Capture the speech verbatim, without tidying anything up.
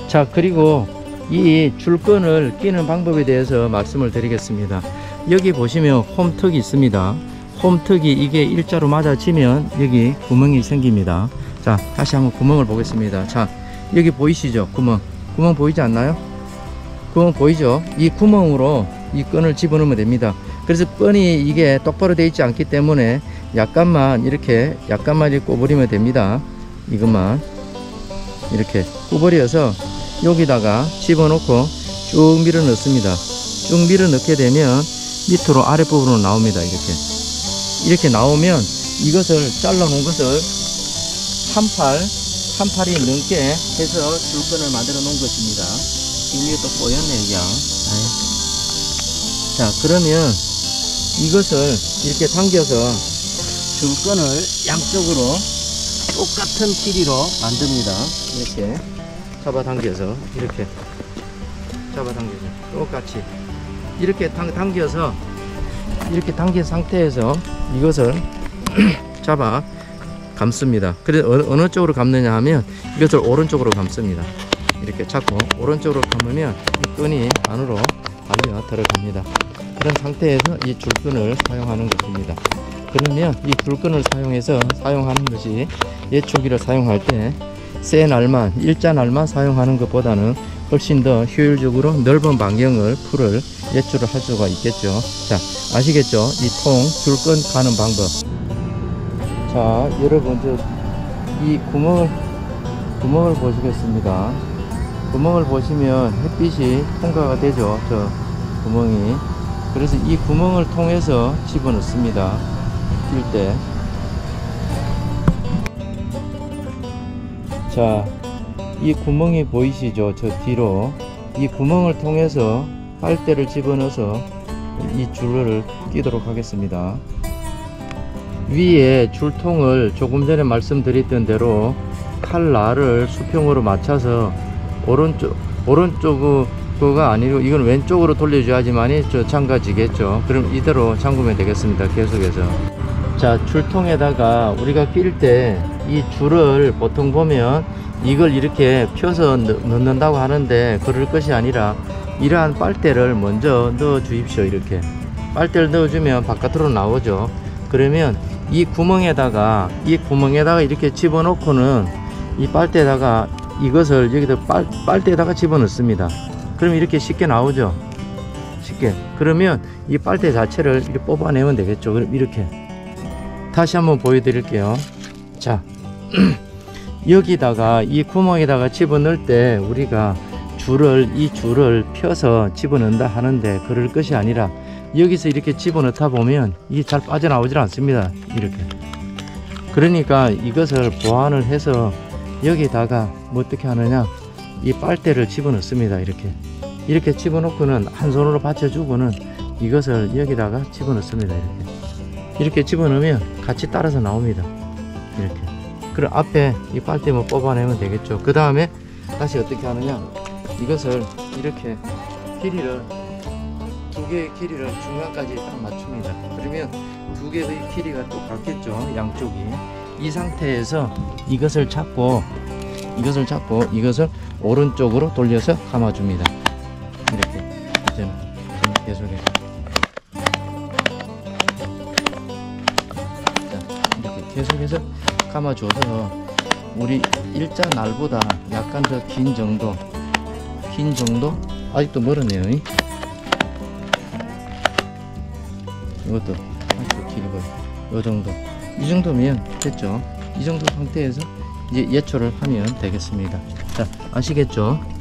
자, 그리고 이 줄끈을 끼는 방법에 대해서 말씀을 드리겠습니다. 여기 보시면 홈턱이 있습니다. 홈턱이 이게 일자로 맞아지면 여기 구멍이 생깁니다. 자, 다시 한번 구멍을 보겠습니다. 자, 여기 보이시죠? 구멍. 구멍 보이지 않나요? 구멍 보이죠? 이 구멍으로 이 끈을 집어넣으면 됩니다. 그래서 끈이 이게 똑바로 되어 있지 않기 때문에 약간만 이렇게 약간만 이렇게 꼬부리면 됩니다. 이것만 이렇게 꼬부려서 여기다가 집어넣고 쭉 밀어 넣습니다. 쭉 밀어 넣게 되면 밑으로 아랫부분으로 나옵니다. 이렇게 이렇게 나오면 이것을 잘라 놓은 것을 한 팔, 한 팔이 넘게 해서 줄끈을 만들어 놓은 것입니다. 이게 또 꼬였네, 그냥. 자, 그러면 이것을 이렇게 당겨서 줄끈을 양쪽으로 똑같은 길이로 만듭니다. 이렇게 잡아당겨서 이렇게 잡아당겨서 똑같이 이렇게 당, 당겨서 이렇게 당긴 상태에서 이것을 잡아 감습니다. 그래서 어느, 어느 쪽으로 감느냐 하면 이것을 오른쪽으로 감습니다. 이렇게 잡고 오른쪽으로 감으면 이 끈이 안으로 달려 들어갑니다. 그런 상태에서 이 줄끈을 사용하는 것입니다. 그러면 이 줄끈을 사용해서 사용하는 것이 예초기를 사용할 때 센 알만, 일자 날만 사용하는 것보다는 훨씬 더 효율적으로 넓은 반경을 풀을 예초를 할 수가 있겠죠. 자, 아시겠죠? 이 통 줄끈 가는 방법. 자, 여러분, 저 이 구멍을 구멍을 보시겠습니다. 구멍을 보시면 햇빛이 통과가 되죠. 저 구멍이. 그래서 이 구멍을 통해서 집어넣습니다. 낄 때. 자, 이 구멍이 보이시죠? 저 뒤로. 이 구멍을 통해서 빨대를 집어넣어서 이 줄을 끼도록 하겠습니다. 위에 줄통을 조금 전에 말씀드렸던 대로 칼날을 수평으로 맞춰서 오른쪽, 오른쪽 그거가 아니고 이건 왼쪽으로 돌려줘야지만이 저 잠가지겠죠. 그럼 이대로 잠그면 되겠습니다. 계속해서. 자, 줄통에다가 우리가 낄 때 이 줄을 보통 보면 이걸 이렇게 펴서 넣는다고 하는데 그럴 것이 아니라 이러한 빨대를 먼저 넣어 주십시오. 이렇게 빨대를 넣어주면 바깥으로 나오죠. 그러면 이 구멍에다가 이 구멍에다가 이렇게 집어넣고는 이 빨대에다가 이것을 여기다 빨, 빨대에다가 집어넣습니다. 그럼 이렇게 쉽게 나오죠. 쉽게. 그러면 이 빨대 자체를 이렇게 뽑아내면 되겠죠. 그럼 이렇게 다시 한번 보여드릴게요. 자, 여기다가 이 구멍에다가 집어넣을 때 우리가 줄을 이 줄을 펴서 집어넣는다 하는데 그럴 것이 아니라 여기서 이렇게 집어넣다 보면 이게 잘 빠져나오질 않습니다. 이렇게. 그러니까 이것을 보완을 해서 여기다가 뭐 어떻게 하느냐, 이 빨대를 집어넣습니다. 이렇게 이렇게 집어넣고는 한 손으로 받쳐주고는 이것을 여기다가 집어넣습니다. 이렇게 이렇게 집어넣으면 같이 따라서 나옵니다. 이렇게. 그럼 앞에 이 빨대만 뽑아내면 되겠죠. 그 다음에 다시 어떻게 하느냐, 이것을 이렇게 길이를 두 개의 길이를 중간까지 딱 맞춥니다. 그러면 두 개의 길이가 똑같겠죠. 양쪽이. 이 상태에서 이것을 잡고 이것을 잡고 이것을 오른쪽으로 돌려서 감아줍니다. 이렇게 이제는 계속해서 자, 이렇게 계속해서 감아줘서 우리 일자 날보다 약간 더 긴 정도 긴 정도 아직도 멀었네요. 이것도 아직도 길고 요 정도, 이 정도면 됐죠. 이 정도 상태에서 이제 예초를 하면 되겠습니다. 자, 아시겠죠?